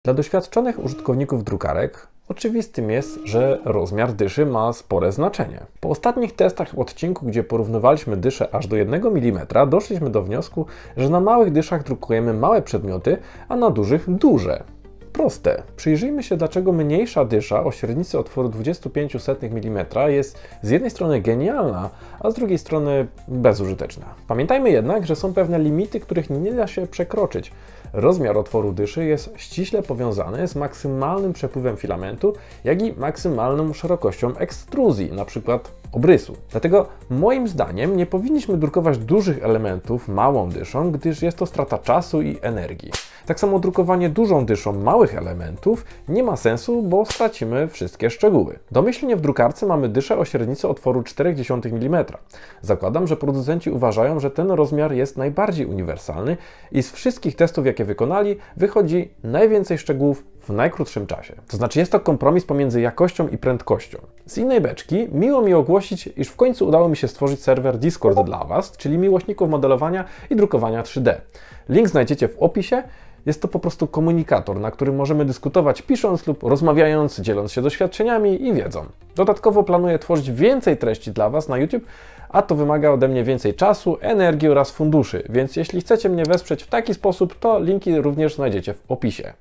Dla doświadczonych użytkowników drukarek oczywistym jest, że rozmiar dyszy ma spore znaczenie. Po ostatnich testach w odcinku, gdzie porównywaliśmy dyszę aż do 1 mm, doszliśmy do wniosku, że na małych dyszach drukujemy małe przedmioty, a na dużych duże. Proste. Przyjrzyjmy się, dlaczego mniejsza dysza o średnicy otworu 0,25 mm jest z jednej strony genialna, a z drugiej strony bezużyteczna. Pamiętajmy jednak, że są pewne limity, których nie da się przekroczyć. Rozmiar otworu dyszy jest ściśle powiązany z maksymalnym przepływem filamentu, jak i maksymalną szerokością ekstruzji, np. obrysu. Dlatego moim zdaniem nie powinniśmy drukować dużych elementów małą dyszą, gdyż jest to strata czasu i energii. Tak samo drukowanie dużą dyszą małych elementów nie ma sensu, bo stracimy wszystkie szczegóły. Domyślnie w drukarce mamy dyszę o średnicy otworu 0,4 mm. Zakładam, że producenci uważają, że ten rozmiar jest najbardziej uniwersalny i z wszystkich testów, jakie wykonali, wychodzi najwięcej szczegółów w najkrótszym czasie. To znaczy jest to kompromis pomiędzy jakością i prędkością. Z innej beczki miło mi ogłosić, iż w końcu udało mi się stworzyć serwer Discord dla Was, czyli miłośników modelowania i drukowania 3D. Link znajdziecie w opisie. Jest to po prostu komunikator, na którym możemy dyskutować pisząc lub rozmawiając, dzieląc się doświadczeniami i wiedzą. Dodatkowo planuję tworzyć więcej treści dla Was na YouTube, a to wymaga ode mnie więcej czasu, energii oraz funduszy, więc jeśli chcecie mnie wesprzeć w taki sposób, to linki również znajdziecie w opisie.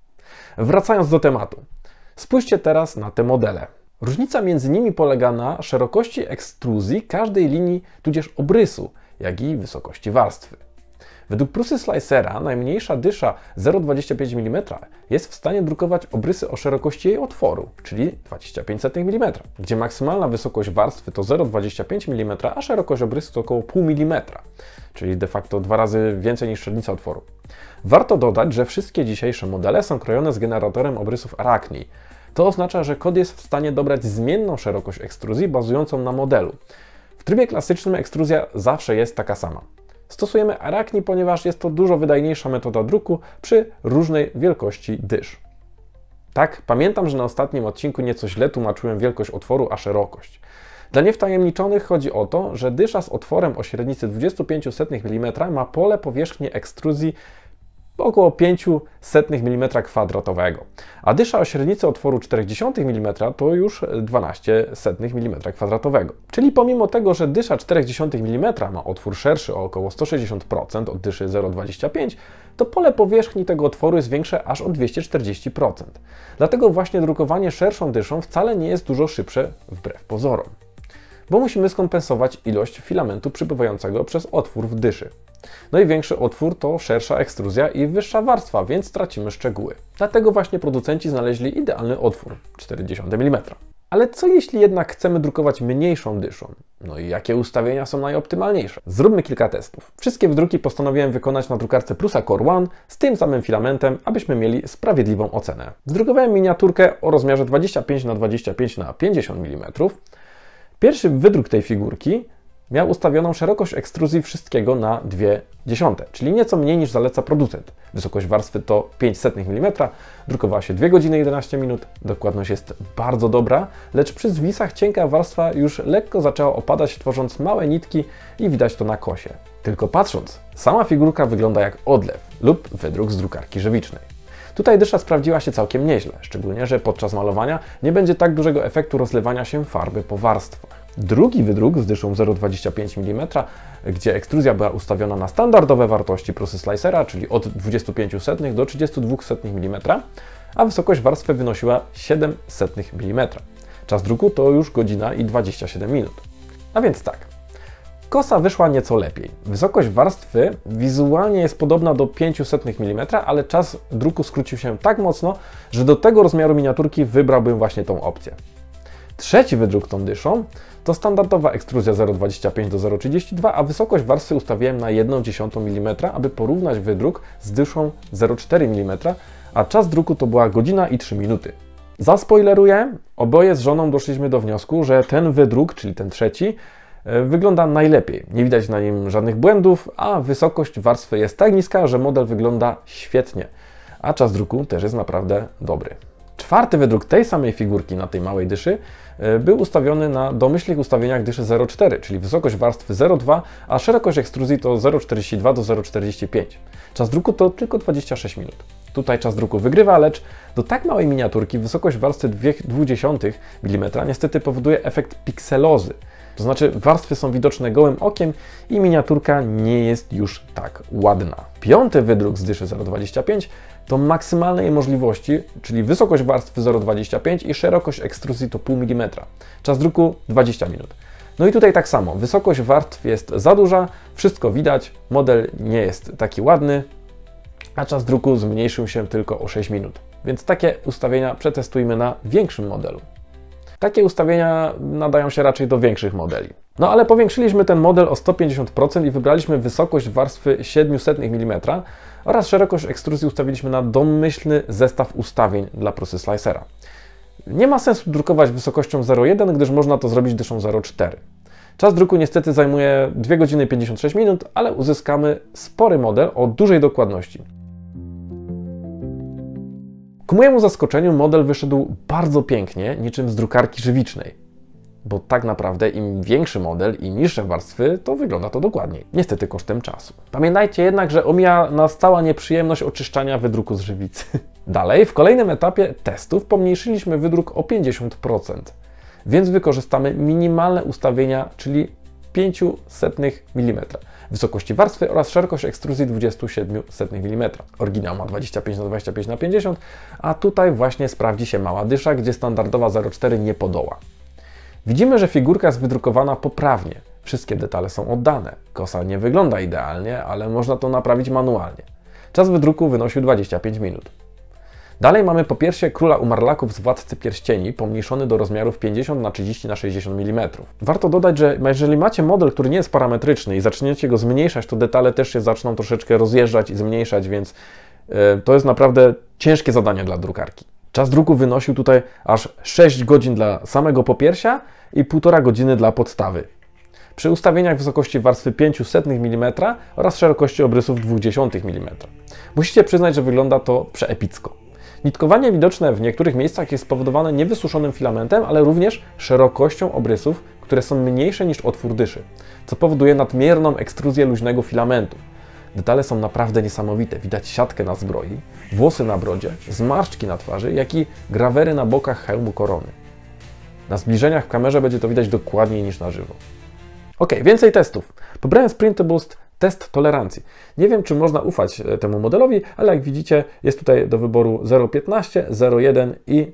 Wracając do tematu. Spójrzcie teraz na te modele. Różnica między nimi polega na szerokości ekstruzji każdej linii, tudzież obrysu, jak i wysokości warstwy. Według Prusa Slicera najmniejsza dysza 0,25 mm jest w stanie drukować obrysy o szerokości jej otworu, czyli 0,25 mm, gdzie maksymalna wysokość warstwy to 0,25 mm, a szerokość obrysu to około 0,5 mm, czyli de facto 2 razy więcej niż średnica otworu. Warto dodać, że wszystkie dzisiejsze modele są krojone z generatorem obrysów Arachne. To oznacza, że kod jest w stanie dobrać zmienną szerokość ekstruzji bazującą na modelu. W trybie klasycznym ekstruzja zawsze jest taka sama. Stosujemy Arachne, ponieważ jest to dużo wydajniejsza metoda druku przy różnej wielkości dysz. Tak, pamiętam, że na ostatnim odcinku nieco źle tłumaczyłem wielkość otworu a szerokość. Dla niewtajemniczonych chodzi o to, że dysza z otworem o średnicy 0,25 mm ma pole powierzchni ekstruzji około 0,05 mm², a dysza o średnicy otworu 0,4 mm to już 0,12 mm². Czyli pomimo tego, że dysza 0,4 mm ma otwór szerszy o około 160% od dyszy 0,25, to pole powierzchni tego otworu jest większe aż o 240%. Dlatego właśnie drukowanie szerszą dyszą wcale nie jest dużo szybsze wbrew pozorom, bo musimy skompensować ilość filamentu przepływającego przez otwór w dyszy. No i większy otwór to szersza ekstruzja i wyższa warstwa, więc tracimy szczegóły. Dlatego właśnie producenci znaleźli idealny otwór 0,4 mm. Ale co jeśli jednak chcemy drukować mniejszą dyszą? No i jakie ustawienia są najoptymalniejsze? Zróbmy kilka testów. Wszystkie wydruki postanowiłem wykonać na drukarce Prusa Core One z tym samym filamentem, abyśmy mieli sprawiedliwą ocenę. Zdrukowałem miniaturkę o rozmiarze 25×25×50 mm. Pierwszy wydruk tej figurki miał ustawioną szerokość ekstruzji wszystkiego na 0,2, czyli nieco mniej niż zaleca producent. Wysokość warstwy to 0,05 mm, drukowała się 2 godziny 11 minut, dokładność jest bardzo dobra, lecz przy zwisach cienka warstwa już lekko zaczęła opadać, tworząc małe nitki i widać to na kosie. Tylko patrząc, sama figurka wygląda jak odlew lub wydruk z drukarki żywicznej. Tutaj dysza sprawdziła się całkiem nieźle, szczególnie, że podczas malowania nie będzie tak dużego efektu rozlewania się farby po warstwach. Drugi wydruk z dyszą 0,25 mm, gdzie ekstruzja była ustawiona na standardowe wartości Prusa Slicera, czyli od 0,25 do 0,32 mm, a wysokość warstwy wynosiła 0,07 mm. Czas druku to już godzina i 27 minut. A więc tak. Kosa wyszła nieco lepiej. Wysokość warstwy wizualnie jest podobna do 0,05 mm, ale czas druku skrócił się tak mocno, że do tego rozmiaru miniaturki wybrałbym właśnie tą opcję. Trzeci wydruk tą dyszą to standardowa ekstruzja 0,25 do 0,32, a wysokość warstwy ustawiłem na 1/10 mm, aby porównać wydruk z dyszą 0,4 mm, a czas druku to była godzina i 3 minuty. Zaspoileruję, oboje z żoną doszliśmy do wniosku, że ten wydruk, czyli ten trzeci, wygląda najlepiej. Nie widać na nim żadnych błędów, a wysokość warstwy jest tak niska, że model wygląda świetnie, a czas druku też jest naprawdę dobry. Czwarty wydruk tej samej figurki na tej małej dyszy był ustawiony na domyślnych ustawieniach dyszy 0,4, czyli wysokość warstwy 0,2, a szerokość ekstruzji to 0,42 do 0,45. Czas druku to tylko 26 minut. Tutaj czas druku wygrywa, lecz do tak małej miniaturki wysokość warstwy 0,2 mm niestety powoduje efekt pikselozy. To znaczy warstwy są widoczne gołym okiem i miniaturka nie jest już tak ładna. Piąty wydruk z dyszy 0,25 to maksymalne jej możliwości, czyli wysokość warstwy 0,25 i szerokość ekstruzji to 0,5 mm. Czas druku 20 minut. No i tutaj tak samo, wysokość warstw jest za duża, wszystko widać, model nie jest taki ładny, a czas druku zmniejszył się tylko o 6 minut. Więc takie ustawienia przetestujmy na większym modelu. Takie ustawienia nadają się raczej do większych modeli. No ale powiększyliśmy ten model o 150% i wybraliśmy wysokość warstwy 0,07 mm oraz szerokość ekstruzji ustawiliśmy na domyślny zestaw ustawień dla prosy slicera. Nie ma sensu drukować wysokością 0,1, gdyż można to zrobić dyszą 0,4. Czas druku niestety zajmuje 2 godziny 56 minut, ale uzyskamy spory model o dużej dokładności. Ku mojemu zaskoczeniu model wyszedł bardzo pięknie, niczym z drukarki żywicznej. Bo tak naprawdę im większy model i niższe warstwy, to wygląda to dokładniej. Niestety kosztem czasu. Pamiętajcie jednak, że omija nas cała nieprzyjemność oczyszczania wydruku z żywicy. Dalej, w kolejnym etapie testów pomniejszyliśmy wydruk o 50%. Więc wykorzystamy minimalne ustawienia, czyli 0,05 mm wysokości warstwy oraz szerokość ekstruzji 0,27 mm. Oryginał ma 25×25×50, a tutaj właśnie sprawdzi się mała dysza, gdzie standardowa 0,4 nie podoła. Widzimy, że figurka jest wydrukowana poprawnie. Wszystkie detale są oddane. Kosa nie wygląda idealnie, ale można to naprawić manualnie. Czas wydruku wynosił 25 minut. Dalej mamy popiersie Króla Umarlaków z Władcy Pierścieni, pomniejszony do rozmiarów 50×30×60 mm. Warto dodać, że jeżeli macie model, który nie jest parametryczny i zaczniecie go zmniejszać, to detale też się zaczną troszeczkę rozjeżdżać i zmniejszać, więc to jest naprawdę ciężkie zadanie dla drukarki. Czas druku wynosił tutaj aż 6 godzin dla samego popiersia i 1,5 godziny dla podstawy. Przy ustawieniach wysokości warstwy 0,05 mm oraz szerokości obrysów 0,2 mm. Musicie przyznać, że wygląda to przeepicko. Nitkowanie widoczne w niektórych miejscach jest spowodowane nie wysuszonym filamentem, ale również szerokością obrysów, które są mniejsze niż otwór dyszy, co powoduje nadmierną ekstruzję luźnego filamentu. Detale są naprawdę niesamowite. Widać siatkę na zbroi, włosy na brodzie, zmarszczki na twarzy, jak i grawery na bokach hełmu korony. Na zbliżeniach w kamerze będzie to widać dokładniej niż na żywo. Ok, więcej testów. Pobrałem z Printaboost test tolerancji. Nie wiem, czy można ufać temu modelowi, ale jak widzicie, jest tutaj do wyboru 0,15, 0,1 i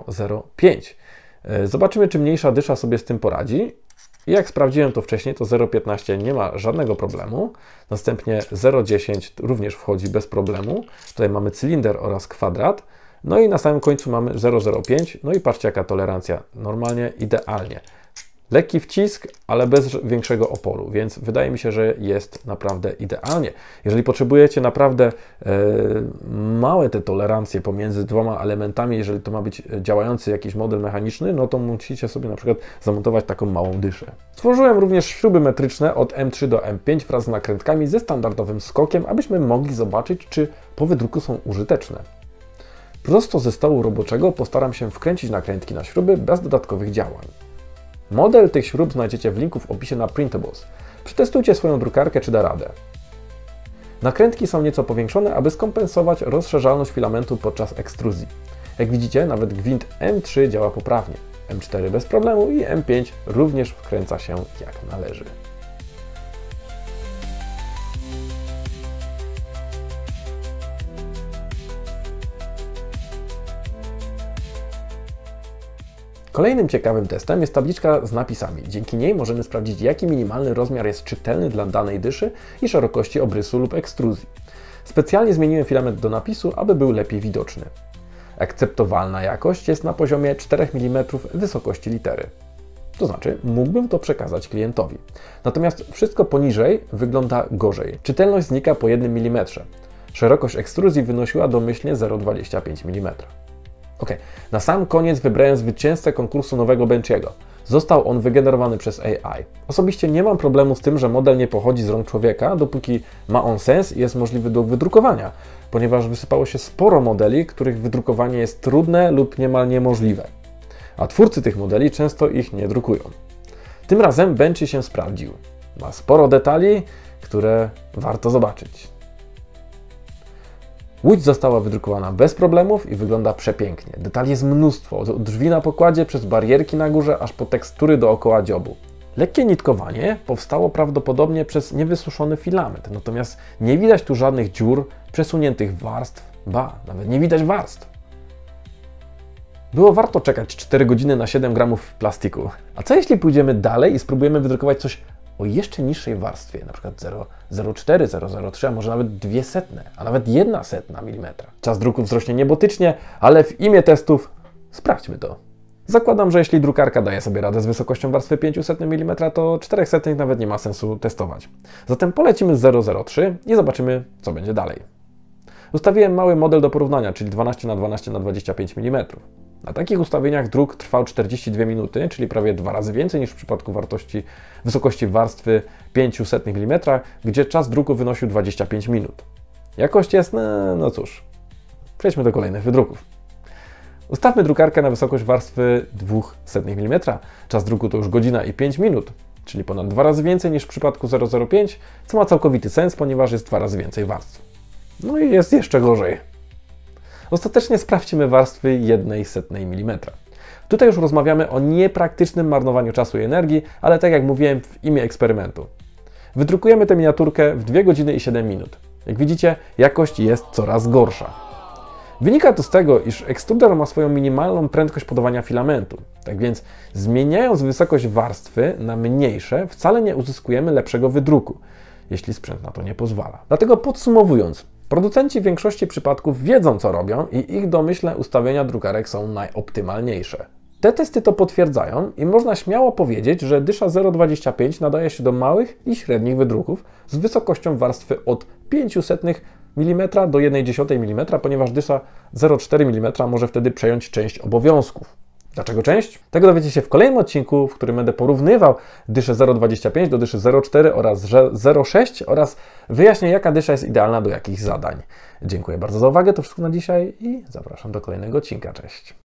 0,05. Zobaczymy, czy mniejsza dysza sobie z tym poradzi. I jak sprawdziłem to wcześniej, to 0,15 nie ma żadnego problemu. Następnie 0,10 również wchodzi bez problemu. Tutaj mamy cylinder oraz kwadrat. No i na samym końcu mamy 0,05. No i patrzcie, jaka tolerancja. Normalnie, idealnie. Lekki wcisk, ale bez większego oporu, więc wydaje mi się, że jest naprawdę idealnie. Jeżeli potrzebujecie naprawdę małe te tolerancje pomiędzy dwoma elementami, jeżeli to ma być działający jakiś model mechaniczny, no to musicie sobie na przykład zamontować taką małą dyszę. Stworzyłem również śruby metryczne od M3 do M5 wraz z nakrętkami ze standardowym skokiem, abyśmy mogli zobaczyć, czy po wydruku są użyteczne. Prosto ze stołu roboczego postaram się wkręcić nakrętki na śruby bez dodatkowych działań. Model tych śrub znajdziecie w linku w opisie na Printaboost. Przetestujcie swoją drukarkę, czy da radę. Nakrętki są nieco powiększone, aby skompensować rozszerzalność filamentu podczas ekstruzji. Jak widzicie, nawet gwint M3 działa poprawnie. M4 bez problemu i M5 również wkręca się jak należy. Kolejnym ciekawym testem jest tabliczka z napisami. Dzięki niej możemy sprawdzić, jaki minimalny rozmiar jest czytelny dla danej dyszy i szerokości obrysu lub ekstruzji. Specjalnie zmieniłem filament do napisu, aby był lepiej widoczny. Akceptowalna jakość jest na poziomie 4 mm wysokości litery. To znaczy, mógłbym to przekazać klientowi. Natomiast wszystko poniżej wygląda gorzej. Czytelność znika po 1 mm. Szerokość ekstruzji wynosiła domyślnie 0,25 mm. Ok, na sam koniec wybrałem zwycięzcę konkursu nowego Benchiego. Został on wygenerowany przez AI. Osobiście nie mam problemu z tym, że model nie pochodzi z rąk człowieka, dopóki ma on sens i jest możliwy do wydrukowania, ponieważ wysypało się sporo modeli, których wydrukowanie jest trudne lub niemal niemożliwe. A twórcy tych modeli często ich nie drukują. Tym razem Benchy się sprawdził. Ma sporo detali, które warto zobaczyć. Łódź została wydrukowana bez problemów i wygląda przepięknie. Detali jest mnóstwo, od drzwi na pokładzie, przez barierki na górze, aż po tekstury dookoła dziobu. Lekkie nitkowanie powstało prawdopodobnie przez niewysuszony filament, natomiast nie widać tu żadnych dziur, przesuniętych warstw, nawet nie widać warstw. Było warto czekać 4 godziny na 7 gramów plastiku. A co jeśli pójdziemy dalej i spróbujemy wydrukować coś o jeszcze niższej warstwie, na przykład 0,04, 0,03, a może nawet 0,02, a nawet 0,01 mm. Czas druku wzrośnie niebotycznie, ale w imię testów sprawdźmy to. Zakładam, że jeśli drukarka daje sobie radę z wysokością warstwy 500 mm, to 400 nawet nie ma sensu testować. Zatem polecimy z 0,03 i zobaczymy, co będzie dalej. Ustawiłem mały model do porównania, czyli 12×12×25 mm. Na takich ustawieniach druk trwał 42 minuty, czyli prawie 2 razy więcej niż w przypadku wysokości warstwy 500 mm, gdzie czas druku wynosił 25 minut. Jakość jest, no cóż, przejdźmy do kolejnych wydruków. Ustawmy drukarkę na wysokość warstwy 200 mm. Czas druku to już godzina i 5 minut, czyli ponad 2 razy więcej niż w przypadku 0,05, co ma całkowity sens, ponieważ jest 2 razy więcej warstw. No i jest jeszcze gorzej. Ostatecznie sprawdźmy warstwy 0,01 mm. Tutaj już rozmawiamy o niepraktycznym marnowaniu czasu i energii, ale tak jak mówiłem, w imię eksperymentu. Wydrukujemy tę miniaturkę w 2 godziny i 7 minut. Jak widzicie, jakość jest coraz gorsza. Wynika to z tego, iż ekstruder ma swoją minimalną prędkość podawania filamentu. Tak więc zmieniając wysokość warstwy na mniejsze, wcale nie uzyskujemy lepszego wydruku, jeśli sprzęt na to nie pozwala. Dlatego podsumowując, producenci w większości przypadków wiedzą, co robią i ich domyślne ustawienia drukarek są najoptymalniejsze. Te testy to potwierdzają i można śmiało powiedzieć, że dysza 0,25 nadaje się do małych i średnich wydruków z wysokością warstwy od 0,05 mm do 0,1 mm, ponieważ dysza 0,4 mm może wtedy przejąć część obowiązków. Dlaczego część? Tego dowiecie się w kolejnym odcinku, w którym będę porównywał dyszę 0,25 do dyszy 0,4 oraz 0,6 oraz wyjaśnię, jaka dysza jest idealna do jakich zadań. Dziękuję bardzo za uwagę, to wszystko na dzisiaj i zapraszam do kolejnego odcinka. Cześć!